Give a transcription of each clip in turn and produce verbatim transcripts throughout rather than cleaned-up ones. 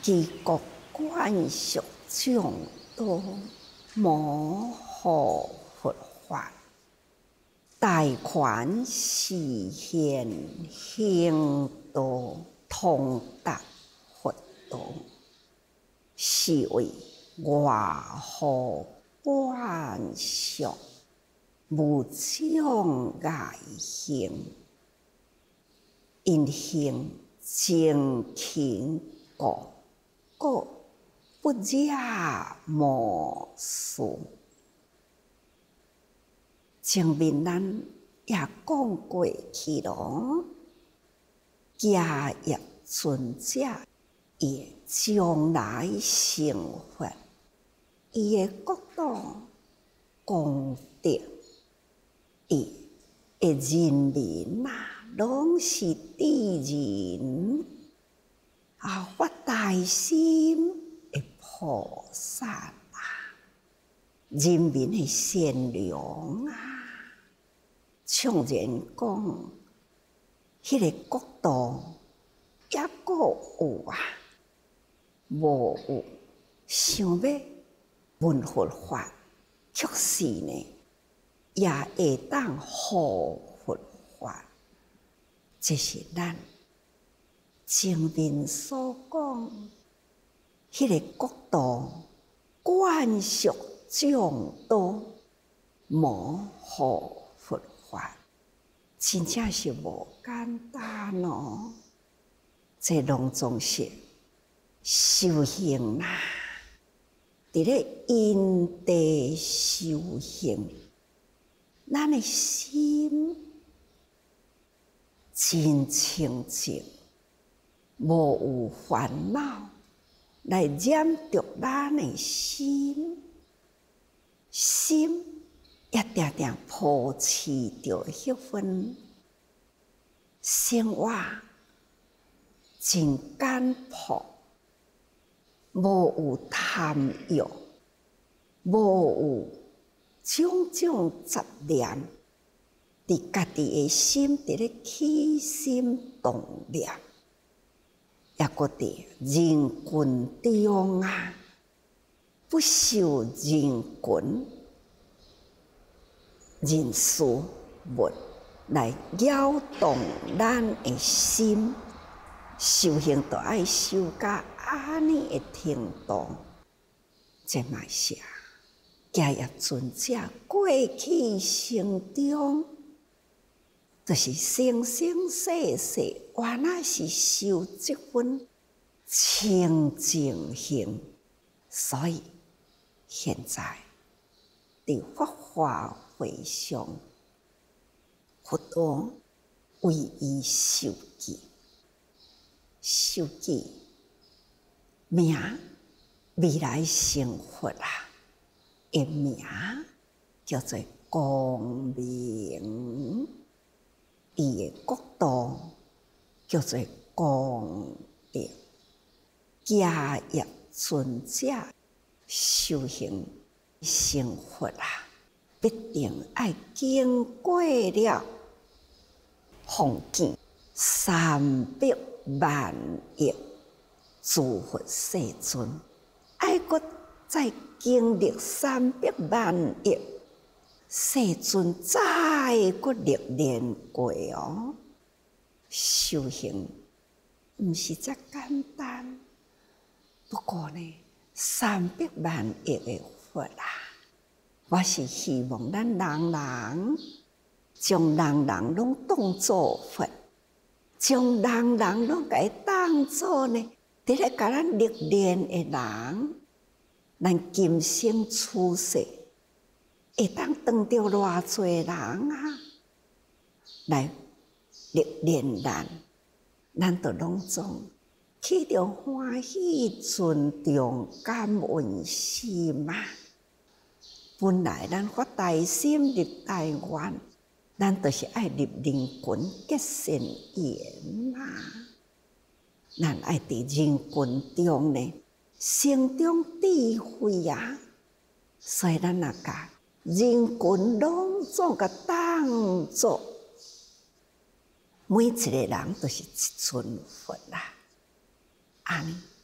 其国观属众多，摩诃佛法。大权示现行道，通达佛道，是为外护观属，无障碍行，因行精勤不过不惹魔事。前面咱也讲过去咯，家业尊者也将来成佛，伊的国度功德，伊的人民啊，拢是智人啊，发大心的菩萨啊，人民的善良啊。常言讲，迄、那个国度也阁有啊，无有想要闻佛法，确实呢，也会当护佛法。这是咱前面所讲，迄、那个国度观属众多，摩诃佛法，真正是无简单哦。这拢总是修行啦，伫咧因地修行，咱的心真清净，无有烦恼来染着咱的心，心也定定保持着迄份生活真简朴，无有贪欲，无有种种杂念，伫家己的心伫咧起心动念，也搁伫人群中啊，不受人群人事物来扰动咱的心。修行就爱修到安尼的程度，这嘛是家业尊者过去生中，就是生生世世原来是修这份清净行，所以现在伫法华会上，佛陀为伊受记。受记名未来成佛啊，的名叫做光明，伊的国度叫做光德。家业尊者修行成佛啊，必定爱经过了奉见三百万亿诸佛世尊，爱阁再经历三百万亿世尊，再阁历练过哦。修行毋是遮简单，不过呢，三百万亿的佛啦，我是希望咱人人将人人拢当作佛。将人人拢甲伊当作呢，伫咧甲咱历练的人，咱今生出世会当当着偌济人啊，来历练咱，咱就拢总起着欢喜、尊重、感恩心啊。本来咱发大心入大愿。咱就是爱入人群结善缘嘛，咱爱伫人群中呢，生长智慧啊，所以咱若甲人群拢总甲当作每一个人都是一尊佛啦，安尼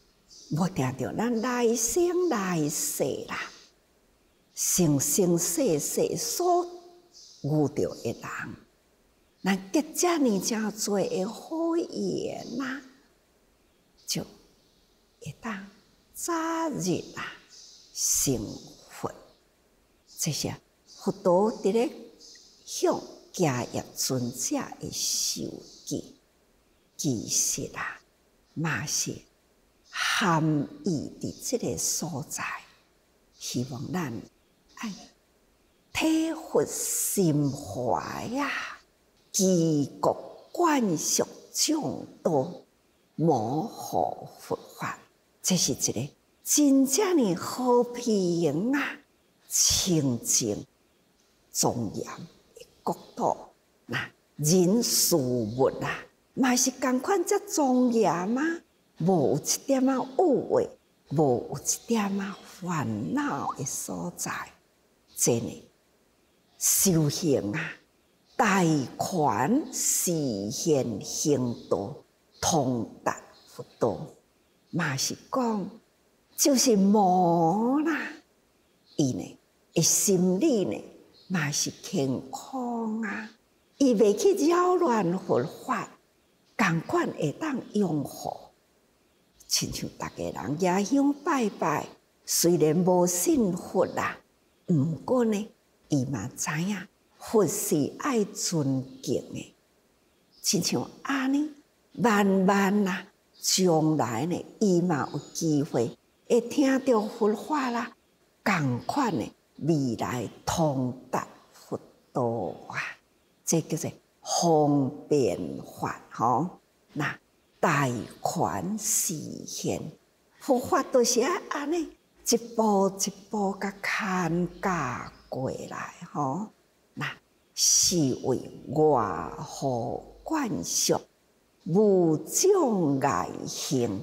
无定着咱来生来世啦，生生世世所遇到的人，咱结遮尔诚多的好缘呐，就会当早日啊成佛。这些佛陀伫咧向迦叶尊者的授记，其实啊，嘛是含义伫即个所在，希望咱爱体佛心怀啊，持国贯续众多，模糊佛法，这是一个真正的和平啊，清净庄严的国土。那人事物啊，嘛是同款遮庄严啊，无有一点仔误会，无有一点仔烦恼的所在。真的修行啊，大权示现行道，通达佛道，嘛是讲就是无啦。伊呢，的心理呢，嘛是健康啊。伊袂去扰乱佛法，同款会当拥护。亲像大家人野香拜拜，虽然无信佛啦，毋过呢，伊嘛知影佛是爱尊敬的。亲像安尼，慢慢啦，将来呢，伊嘛有机会会听到佛法啦，同款的未来通达佛道啊。这叫做方便法吼，那大权示现，佛法都是爱安尼一步一步甲牵架过来吼。那是为外护灌输，无障碍行，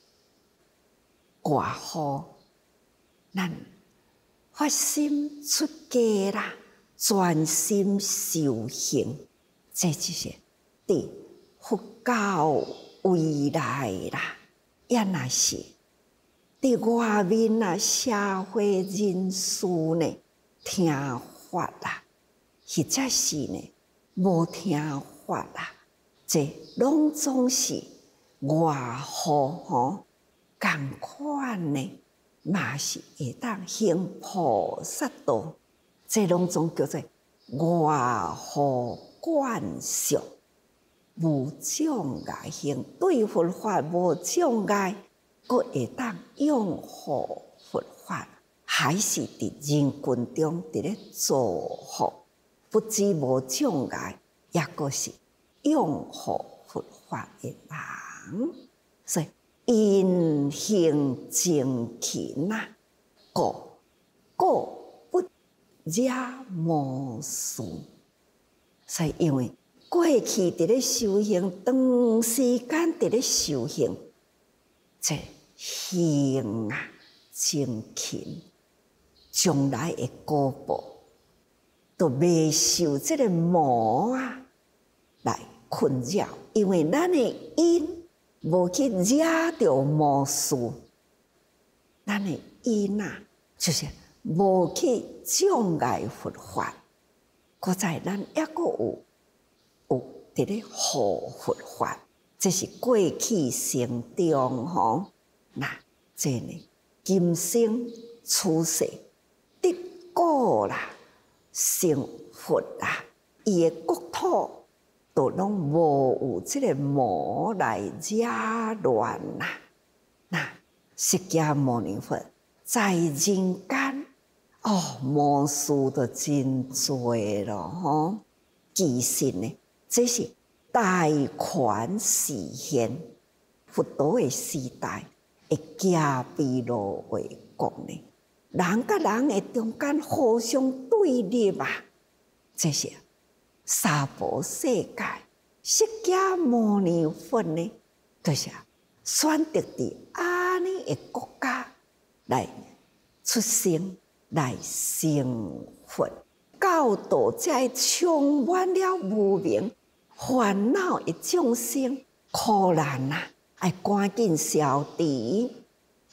外护咱发心出家啦。专心修行，这就是对佛教未来啦。也若是伫外面啊，社会人士呢听法啦，或者是呢无听法啦，这拢总是外护吼，共款呢，嘛是会当行菩萨道。这拢总叫做外护灌输，无障碍行，对佛法无障碍，阁会当拥护佛法，还是伫人群中伫咧造福，不止无障碍，也阁是拥护佛法的人。所以因行精勤啊，故故惹魔事，所以因为过去伫咧修行，长时间伫咧修行，这行啊精勤，将来的果报，都未受这个魔啊来困扰，因为咱的因无去惹到魔事，咱的因啊就是。无去障碍佛法，搁在咱抑阁有有伫咧护佛法，这是过去生中吼。那这呢，今生出世得果啦，成佛啦，伊的国土都拢无有这个魔来扰乱啦。那释迦牟尼佛在人间。哦，魔事都真多咯，吼！其实呢，这是大权示现，佛陀的时代会加倍落为讲呢，人甲人的中间互相对立啊，这是娑婆世界释迦牟尼佛呢，就是选择伫安尼的国家来出生。来成佛，教导这充满了无明烦恼的众生，苦难啊，要赶紧消除。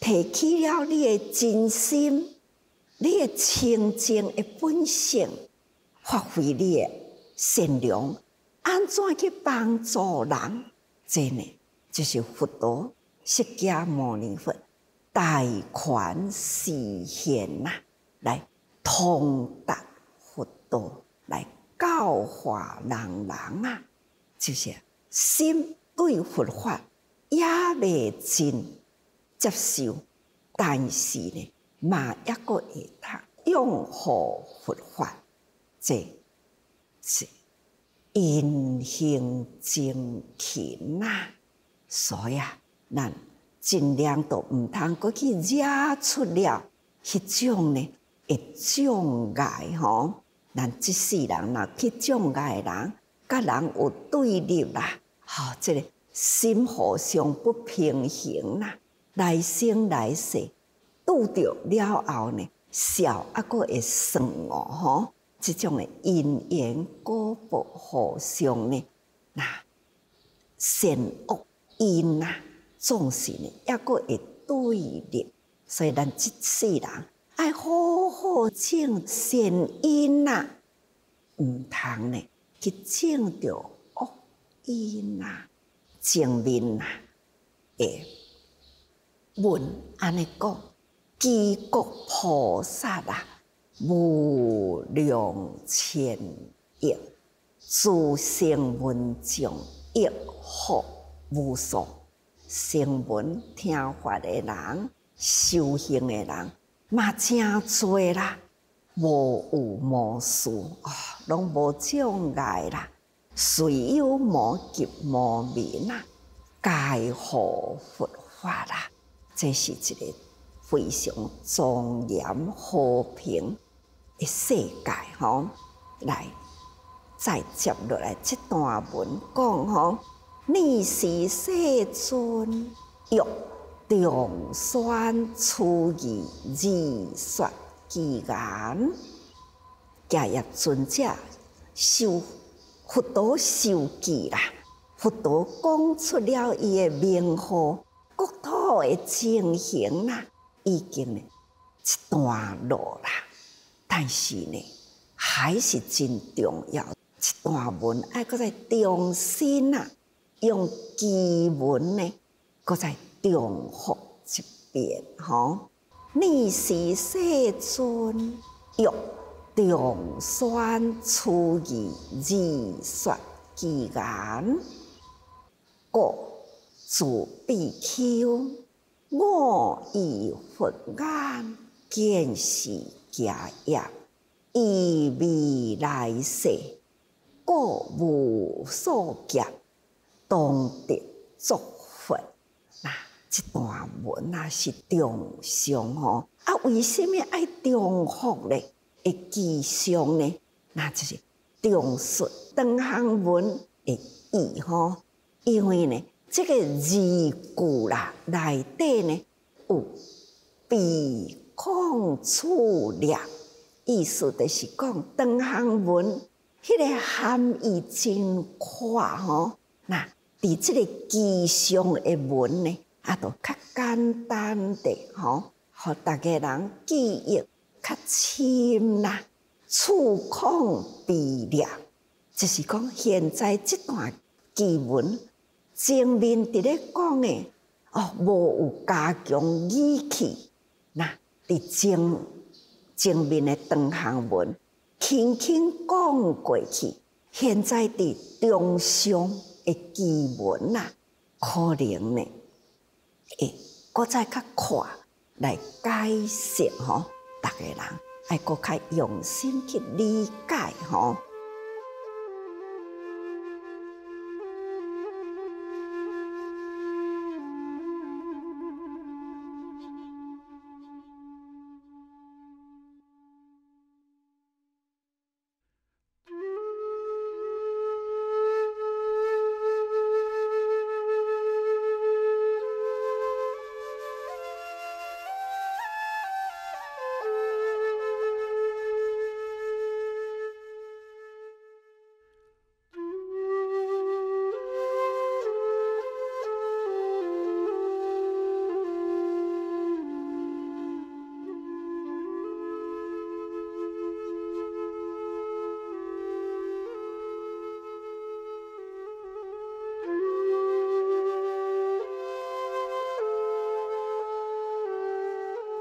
提起了你的真心，你的清净的本性，发挥你的善良，安怎去帮助人？这呢，就是佛陀释迦牟尼佛大权示现呐，来通达佛道，来教化人人啊，就是心对佛法也未真接受，但是呢，嘛抑个会通拥护佛法，这是因行精勤呐。所以啊，咱尽量都毋通过去惹出了迄种呢会障碍吼。咱即世人若去障碍人，甲人有对立啦，吼、哦，即、這个心互相不平衡啦，来生来世拄着了后呢，笑抑个会算哦吼。即种的因缘果报互相呢，那善恶因呐，总是呢抑个会对立，所以咱即世人爱好好种善因呐，毋通呢去种着恶因呐。前面呐，诶，文安尼讲，基国菩萨啊，无量千亿，自性闻众益福无数。声闻听法的人，修行的人，嘛真多啦，无有无事哦，拢无障碍啦，虽有无及无明啊，皆护佛法啦，这是一个非常庄严和平的世界吼。来，再接落来这段文讲吼。你是世尊，欲众宣出义义说其言，迦叶尊者受佛陀受记啦。佛陀讲出了伊的名号，国土的情形啦，已经呢一段落啦。但是呢，还是真重要。一段文爱搁再重新啊。用基文呢，搁再重复一遍吼。你是世尊，欲众宣出义义说其言，故自比丘，我以佛眼见是迦叶，以未来世，故无所劫。当得作佛，那这段文啊是中上吼，啊为什么爱中复咧？会记上呢？那就是中述长行文的意吼，因为呢，这个字句啦内底呢有比空处略，意思就是讲长行文迄个含义真宽吼，那。伫即个吉祥的文呢，啊，都较简单的吼，互大家人记忆较深啦。处空比略，就是讲现在这段基文前面伫咧讲的哦，无有加强语气，那伫前前面的长行文轻轻讲过去，现在伫中上。的基文啊，可能呢，会搁再较快来解释吼，逐个人爱搁较用心去理解吼。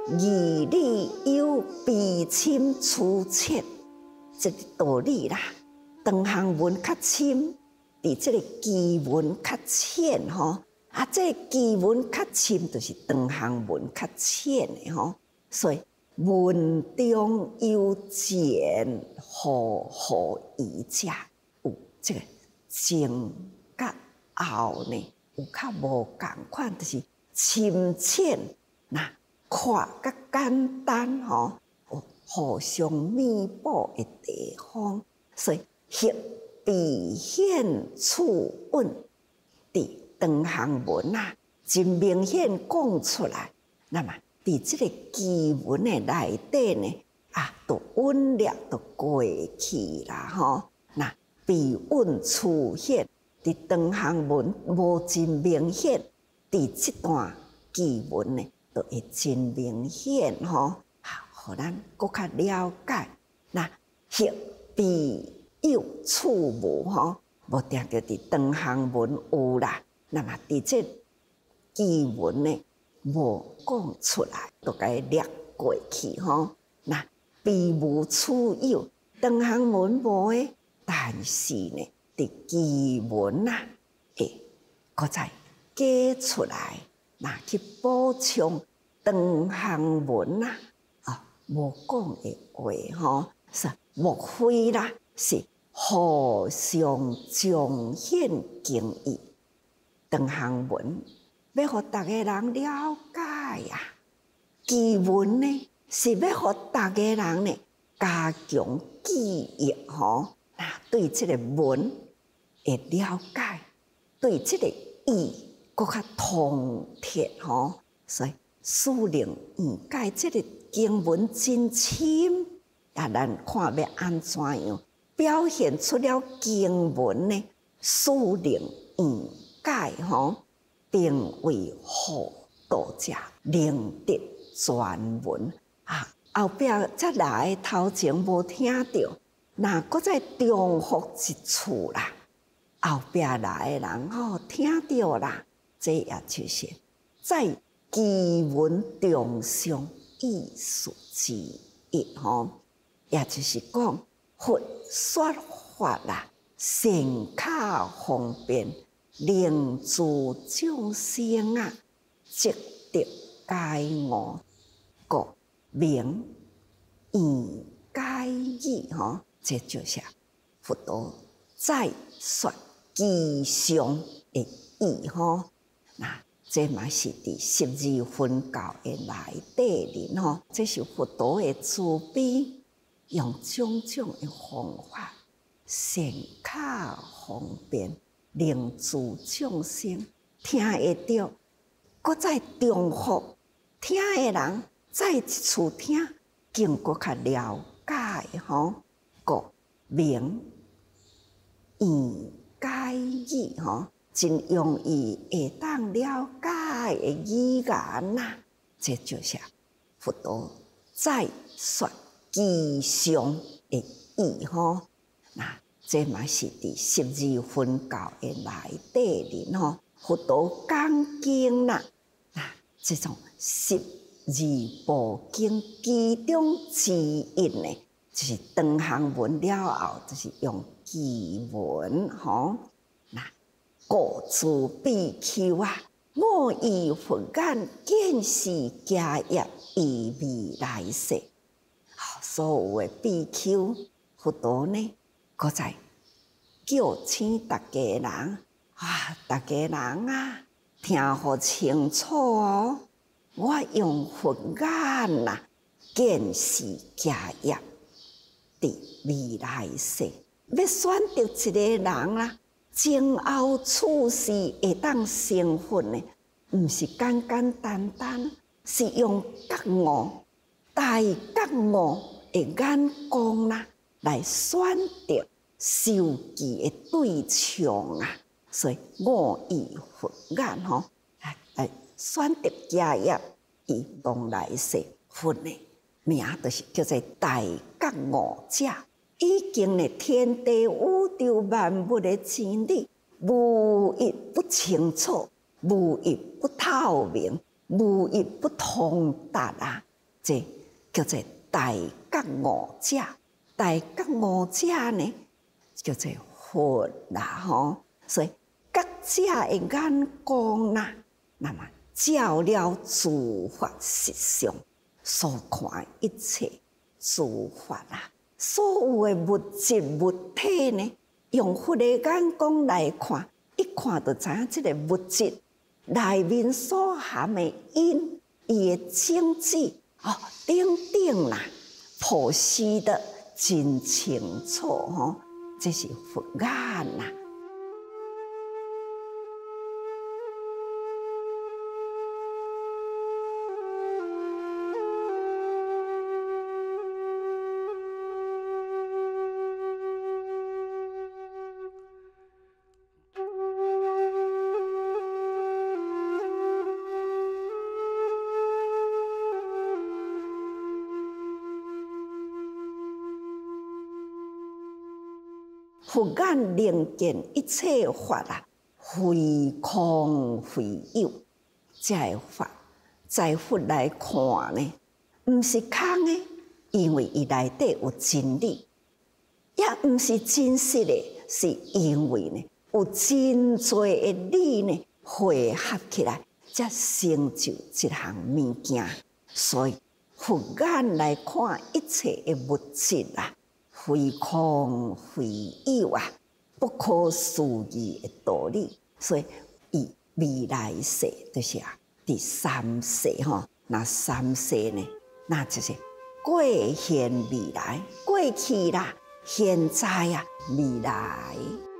义理有悲深处切，这个道理啦。长行文较深，伫这个基文较浅吼。啊，这个基文较深，就是长行文较浅的吼。所以文中有前后后义者，有这个前甲后呢，有较无共款，就是深浅那看甲简单吼，有互相弥补的地方。所以翕必显处稳，伫长行文啊，真明显讲出来。那么伫这个基文的内底呢，啊，都稳了，都过去啦吼。那必稳处显，伫长行文无真明显，伫这段基文呢，都会真明显吼。好，互咱搁较了解。那翕必有处无吼，无定着伫长行文有啦。那么伫这基文呢，无讲出来，都该略过去吼。那必无处有，长行文无诶，但是呢，伫基文啊，会搁再加出来，那去补充长行文啊，啊，无讲诶话吼，是莫非啦，是互相彰显敬意。长行文要互逐个人了解呀、啊，基文呢是要互逐个人呢加强记忆吼。那对这个文会了解，对这个意搁较通彻吼。所以使令误解这个经文真深，啊，咱看要安怎样表现出了经文呢？使令误解吼，并为互道者能得全文啊！后壁则来头前无听到，那搁再重复一次啦。后壁来的人吼听到啦，这也就是在基文中上意思之一吼，也就是讲佛说法啦，善巧方便。令诸众生啊，即得解悟，故名言解义吼，这就是佛陀再说吉祥的义吼。那这嘛是伫十二分教的内底里吼，这是佛陀的慈悲，用种种的方法，善巧方便。令诸众生听会到，搁再重复听的人再一次听，更搁较了解吼。故名言解义吼，真容易会当了解的语言呐。这就是佛陀再说吉祥的义吼。那这嘛是伫十二分教的内底里吼，佛陀讲经啦，啊，这种十二部经其中之一呢，就是长行文了后，就是用基文吼。那故此比丘啊，我以佛眼见是家业以未来世。好，所有的比丘，佛陀呢？搁再叫醒大家人啊！大家人啊，听好清楚哦！我用佛眼呐，见是家业伫未来世，要选择一个人啦，今后处事会当成佛呢，毋是简简单单，是用觉悟、大觉悟的眼光啦。来选择受记的对象啊，所以我以佛眼吼来选择家业，以当来世佛呢名就是叫做大觉悟者，已经呢天地宇宙万物的真理，无一不清楚，无一不透明，无一不通达啊！ 这叫做大觉悟者。大觉悟者呢，叫做佛啦吼。所以觉者的眼光啦，那么照了诸法实相，所看一切诸法啦，所有的物质物体呢，用佛的眼光来看，一看就知影这个物质内面所含的因，伊的种子哦，等等啦，剖析的真清楚吼，这是佛眼啦。佛眼能见一切法啊，非空非有。这个法在佛来看呢，毋是空的，因为伊内底有真理；也毋是真实的，是因为呢有真多的理呢汇合起来，才成就一项物件。所以佛眼来看一切的物质啊，非空非有啊，不可思议的道理。所以，以未来世就是啊，第三世吼，那三世呢，那就是过现未来，过去啦，现在啊，未来。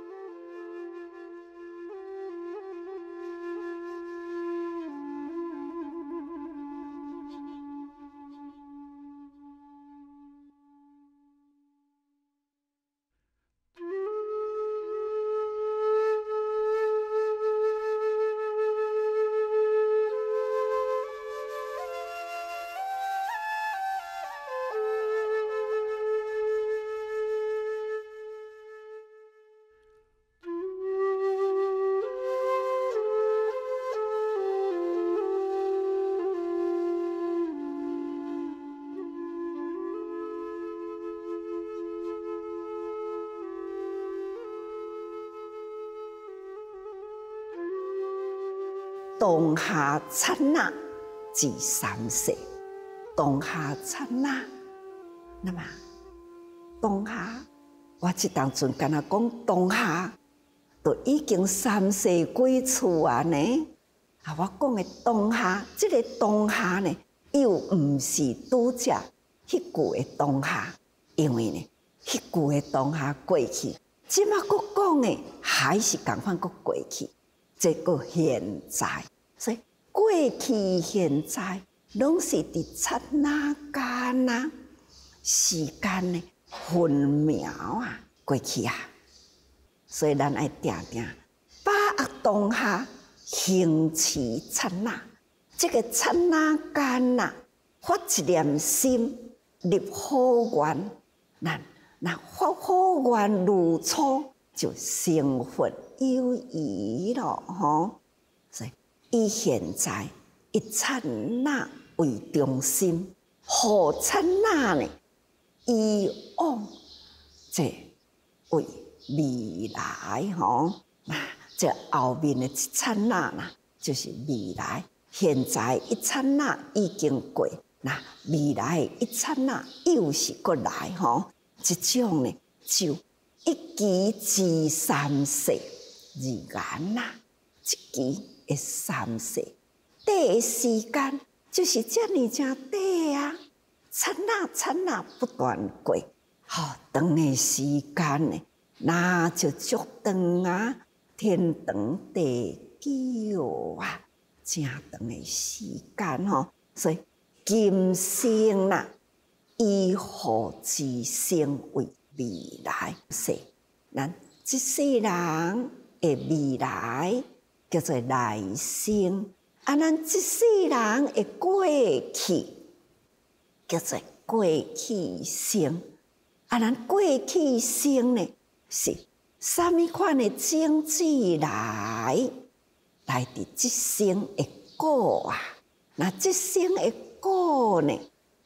当下刹那即三世，当下刹那，那么当下，我即当阵敢若讲当下，都已经三世几次啊呢？啊，我讲的当下，即、這个当下呢，又毋是拄则迄句的当下，因为呢，迄句的当下过去，即马佫讲的还是共款佫过去。这个现在，所以过去、现在拢是伫刹那间啊，时间呢分秒啊过去啊，所以咱爱定定把握当下，行持刹那。这个刹那间啊，发一念心，立好愿，咱那发好愿如初，就成佛有余咯吼。所以以现在一刹那为中心，何刹那呢？以往这为未来吼。那这后面的一刹那啦，就是未来。现在一刹那已经过，那未来一刹那又是过来吼。这种呢，就一期至三世而言啦，一期的三世，短的时间就是这么正短啊，刹那刹那不断过，好、哦、长的时间呢，那就足长啊，天长地久啊，正长的时间吼、哦，所以今生啦，以后之生为未来世，咱这世人的未来叫做来生，啊，咱这世人的过去叫做过去生，啊，咱过去生呢是啥物款的种子来来伫这生的果啊？那这生的果呢，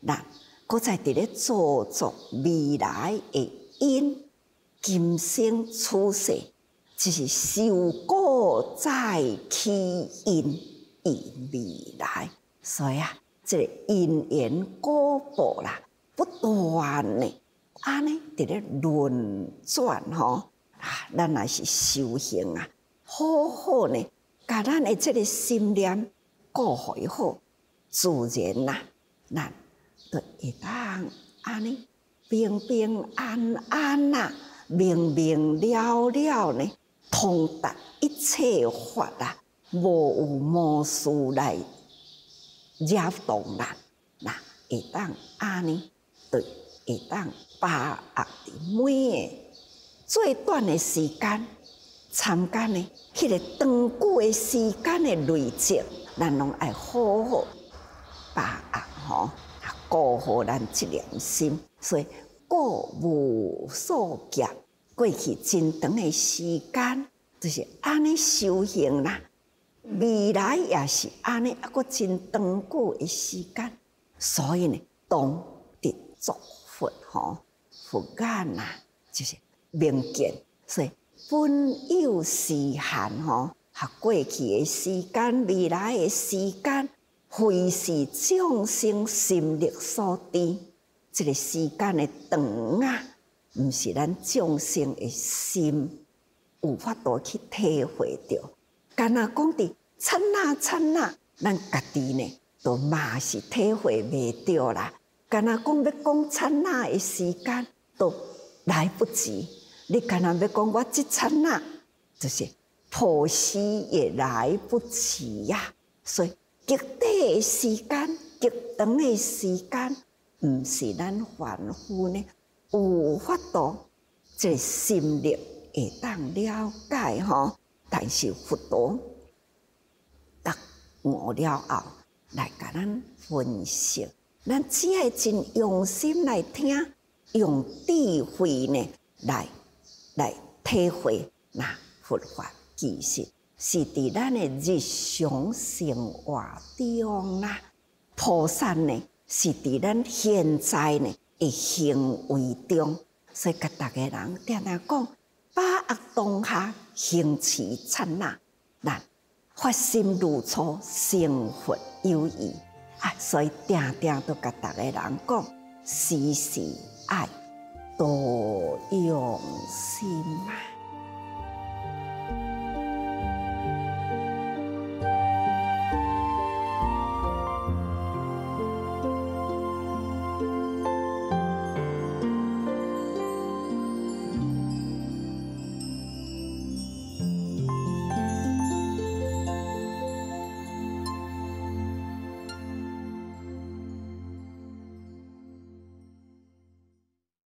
咱搁再伫咧造作未来的因，今生此世就是受果再起因以未来。所以啊，这个因缘果报啦，不断的安尼伫咧轮转吼啊，咱若是修行啊，好好呢，甲咱的这个心念顾好伊好，自然啦，咱就会当安尼平平安安啦，明明了了呢，通达一切法啦，无有魔事来扰动咱，那会当安尼，就会当把握伫每个最短的时间参加呢，迄个长久的时间的累积，咱拢爱好好把握吼，顾好咱这念心。所以过无所劫，过去真长的时间，就是安尼修行啦。未来也是安尼，啊，佫真长久的时间，所以呢，当得作佛吼，佛眼呐，就是明见，所以本有时限吼，和过去的时间、未来的时间，非是众生心力所致。这个时间的长啊，毋是咱众生的心有法度去体会着。干那讲伫刹那刹那，咱家己呢，都嘛是体会袂着啦。干那讲要讲刹那的时间，都来不及。你干那要讲我这刹那，就是破时也来不及呀、啊。所以极短的时间，极长的时间，毋是咱凡夫呢有法度，这个心力会当了解吼。但是佛陀得悟了后，来甲咱分析，咱只要真用心来听，用智慧呢来来体会，那佛法其实是伫咱的日常生活中啦。菩萨呢是伫咱现在呢的行为中，所以甲大家人定定讲，把握当下，行持刹那，咱发心如初，成佛有余啊！所以定定都甲大家人讲，时时爱多用心啊！